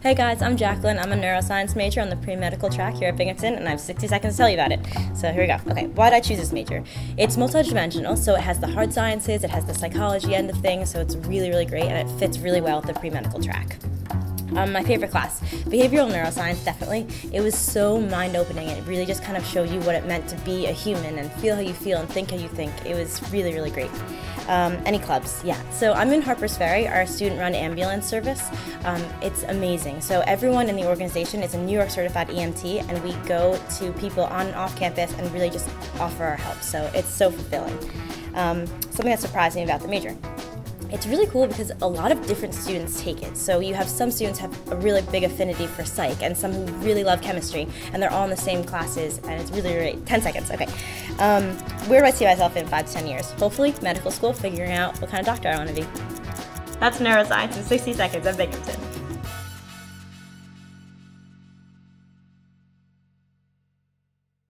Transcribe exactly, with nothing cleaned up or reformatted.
Hey guys, I'm Jacqueline. I'm a neuroscience major on the pre-medical track here at Binghamton, and I have sixty seconds to tell you about it. So here we go. Okay, why did I choose this major? It's multidimensional, so it has the hard sciences, it has the psychology end of things, so it's really, really great, and it fits really well with the pre-medical track. Um, my favorite class, behavioral neuroscience, definitely. It was so mind-opening, and it really just kind of showed you what it meant to be a human and feel how you feel and think how you think. It was really, really great. Um, any clubs? Yeah. So I'm in Harper's Ferry, our student-run ambulance service. Um, it's amazing. So everyone in the organization is a New York certified E M T, and we go to people on and off campus and really just offer our help. So it's so fulfilling. Um, something that surprised me about the major. It's really cool because a lot of different students take it. So you have some students have a really big affinity for psych and some who really love chemistry, and they're all in the same classes, and it's really great. ten seconds, okay. Um, where do I see myself in five to ten years? Hopefully medical school, figuring out what kind of doctor I want to be. That's neuroscience in sixty seconds at Binghamton.